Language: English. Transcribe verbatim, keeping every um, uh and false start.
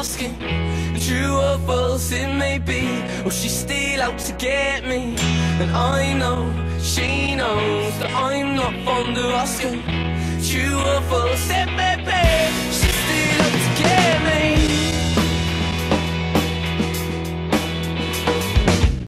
asking. True or false it may be, or she's still out to get me. And I know, she knows that I'm not fond of asking. True or false it may be.